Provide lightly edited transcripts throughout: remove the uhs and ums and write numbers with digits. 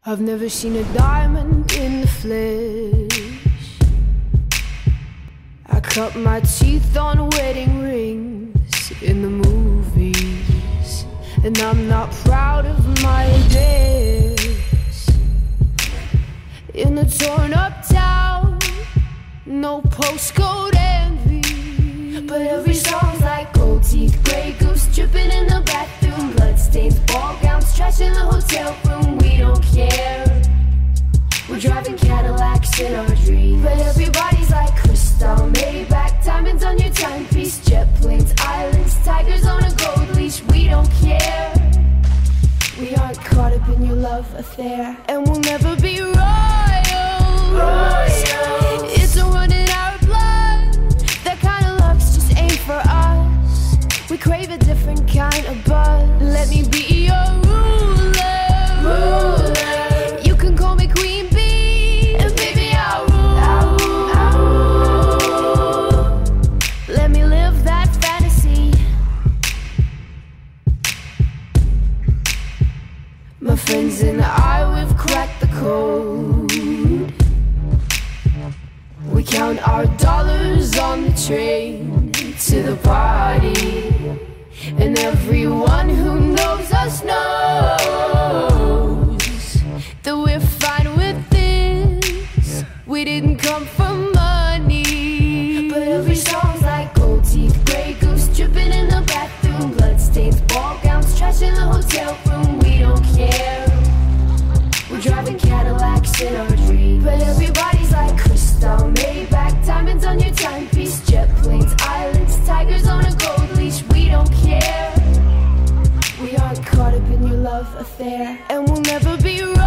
I've never seen a diamond in the flesh. I cut my teeth on wedding rings in the movies, and I'm not proud of my address. In a torn up town, no postcode envy, but every song's like gold teeth, grey goose dripping in the bathroom, bloodstains, ball gowns, trash in the hotel room. We don't care. We're driving Cadillacs in our dreams, but everybody's like crystal, Maybach, diamonds on your timepiece, jet planes, islands, tigers on a gold leash. We don't care. We aren't caught up in your love affair, and we'll never be royals. It's a run in our blood. That kind of luck's just ain't for us. We crave a different kind of buzz. Let me be your ruler. You can call me Queen Bee, and baby I'll rule. Let me live that fantasy. My friends and I, we've cracked the code. We count our dollars on the train to the party, and everyone who knows us knows that we're fine with this. We didn't come for money, but every song's like gold teeth, grey goose dripping in the bathroom, bloodstains, ball gowns, trash in the hotel room. We don't care. We're driving Cadillacs in our dreams, but everybody's like crystal, Maybach, diamonds on your timepiece, jet planes, islands, tigers on a gold leash. We don't care. We aren't caught up in your love affair, and we'll never be royals.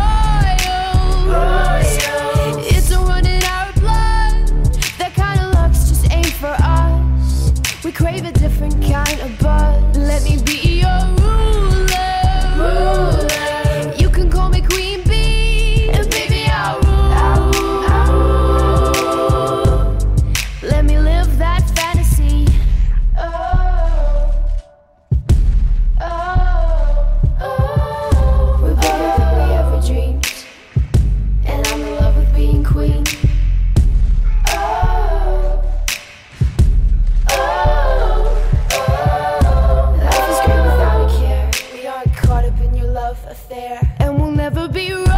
It's a run in our blood. That kind of luck's just ain't for us. We crave a different kind of buzz. Let me be your ruler. You can call me Queen Bee, and baby I'll rule. Let me live that fantasy. We're better than we ever dreamed, and I'm in love with being queen. Life is great without a care. We aren't caught up in your love affair, and we'll never be royals.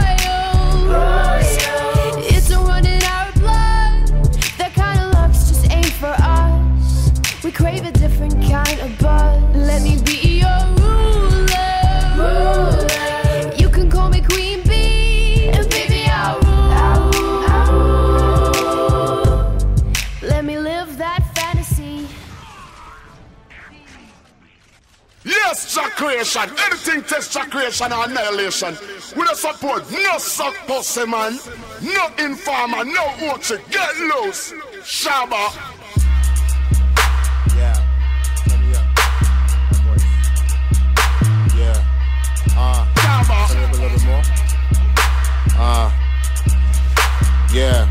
It's a run in our blood. That kind of luck's just ain't for us. We crave a different kind of buzz. Let me be your ruler. You can call me Queen Bee, and baby I'll rule. Let me live that fantasy. Yes, Jack creation. Anything test Jack creation or annihilation. We don't support no suck pussy man, no informer, no orchard. Get loose, Shabba. Yeah, turn me up. Voice. Yeah. Shabba. Turn it up a little bit more. Yeah.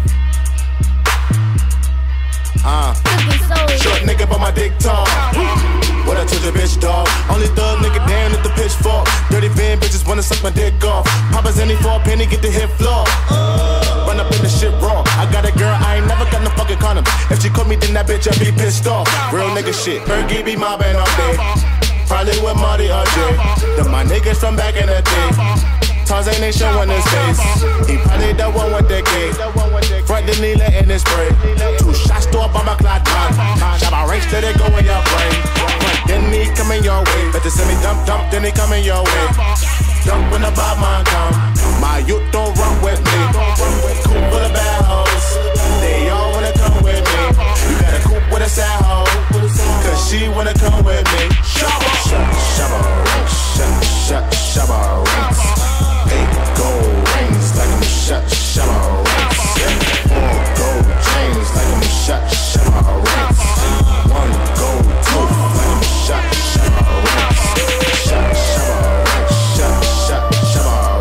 Short nigga, but my dick tall. What I told your bitch, dog? Only thug nigga down at the pitchfork. Dirty van bitches wanna suck my dick off. Papa's any for a penny, get the hit floor. Run up in the shit raw. I got a girl, I ain't never got no fucking condom. If she caught me, then that bitch I be pissed off. Real nigga shit. Fergie be mobbing all day. Probably with Marty or Jay. Them my niggas from back in the day. Tarzan ain't showing his face. He probably the one with the gate. Front the knee letting it spray. 2 shots to a bomber clock gun. Shabba range, let it go in your brain. Front then he coming your way. Better send me dump, then he coming your way. Dump when the bad man come. My youth don't run with me. Cool full of bad hoes. They all wanna come with me. You got a coupe with a sad hoe. Cause she wanna come with me. Shabba, shabba ranks. Shabba ranks. 8 gold rings like I'm shut, shabba ranks. 4 gold chains like I'm shut, shabba ranks. 1 gold tooth like I'm shut, shabba ranks. Shut, shabba ranks. Shut, shabba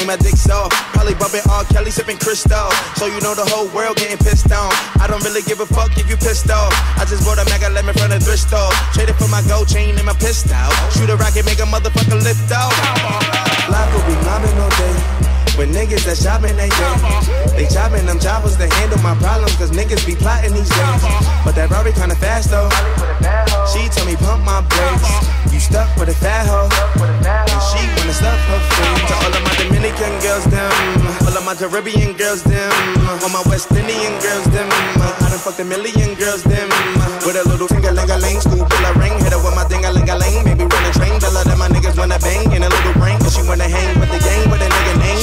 need my dick soft. Probably bumping R. Kelly, sipping Cristal. So you know the whole world getting pissed on. I don't really give a fuck if you pissed off. I just bought a Mega Lemon from the thrift store. Traded for my gold chain and my pistol. Shoot a rocket, make a motherfucker lift off. Life will be mobbing all day. With niggas that shopping they day. They chopping them choppers to handle my problems, cause niggas be plotting these days. But that Rory kinda fast though. She told me pump my brakes. You stuck with a fat hoe, and she wanna stuff her face. To all of my Dominican girls, them. All of my Caribbean girls, them. All my West Indian girls, them. I done fucked a million girls, them. With a little finger-ling-a-ling, scoop pull a ring. Hit her with my ding-a-ling-a-ling. Maybe run a train, tell her that my niggas wanna bang. In a little brain, cause she wanna hang with the gang with a nigga name.